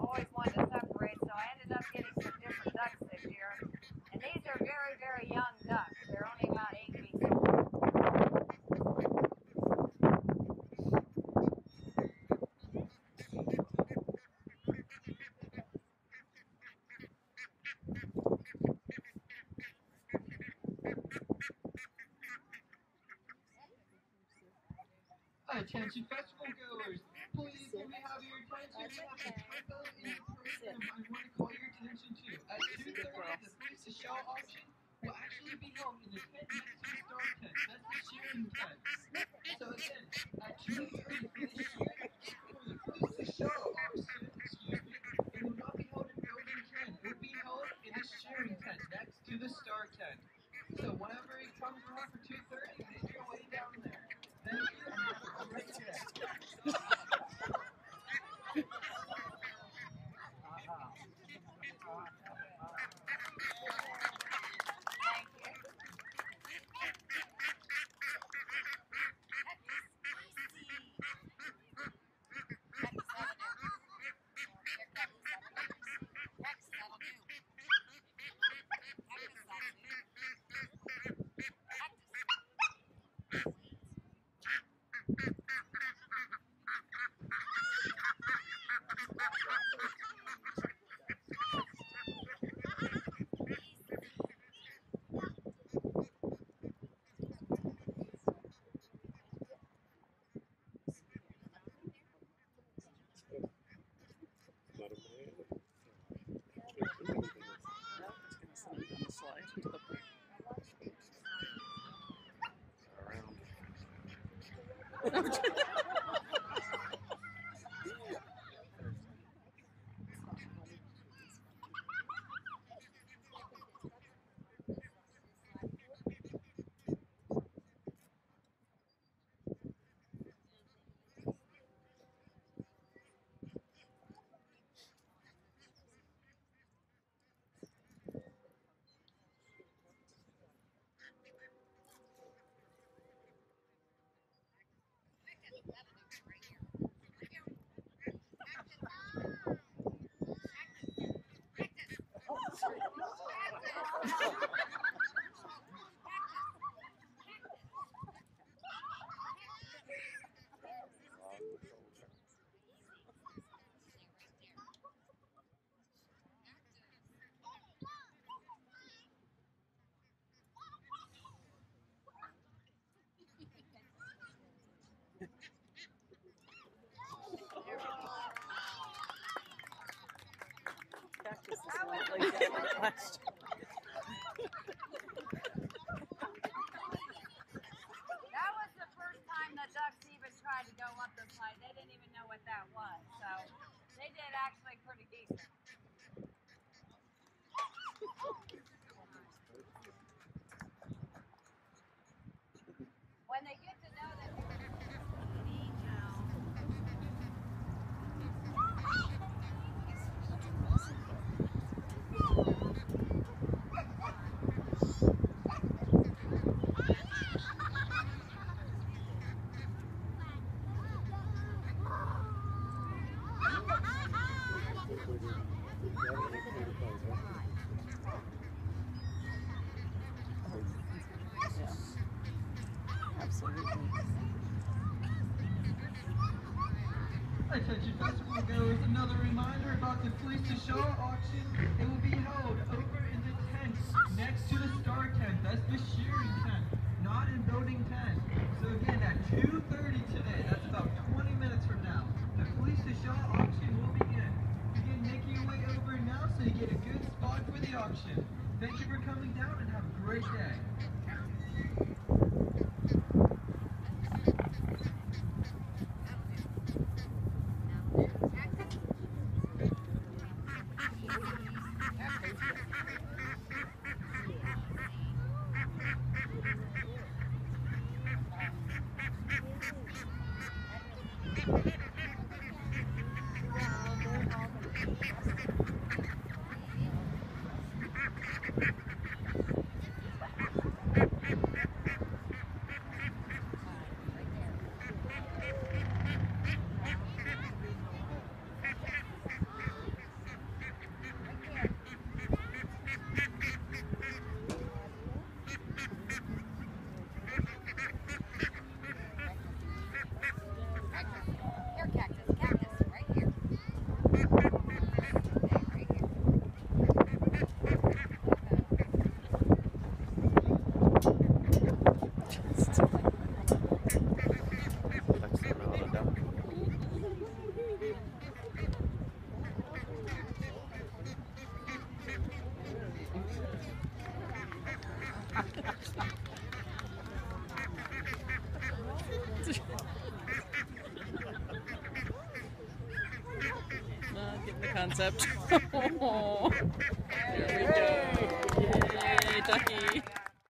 always wanted to separate, so I ended up getting some different ducks this year. And these are very, very young ducks. They're only about 8 weeks old. Attention festival goers, please can we have your attention? We have a typo in the program I want to call your attention to. At 2:30, the Place to Show auction will actually be held in the tent next to the Star Tent. That's the shearing tent. So again, at 2:30 this year, for the Place to Show auction, it will not be held in Building 10. It will be held in the shearing tent next to the Star Tent. So whenever it comes around for 2:30, make your way down there. Thank you and have a great day. Cactus is a lovely different question. That was the first time the ducks even tried to go up the slide. They didn't even know what that was. So they did actually pretty decent. When they get to know that you're Attention festival goers, another reminder about the Place to Show auction. It will be held over in the tent next to the Star Tent. That's the shearing tent, not in Building 10. So again, at 2:30 today, that's about 20 minutes from now, the Place to Show auction will begin. Begin making your way over now so you get a good spot for the auction. Thank you for coming down and have a great day. Getting the concept. There we go. Yay, ducky.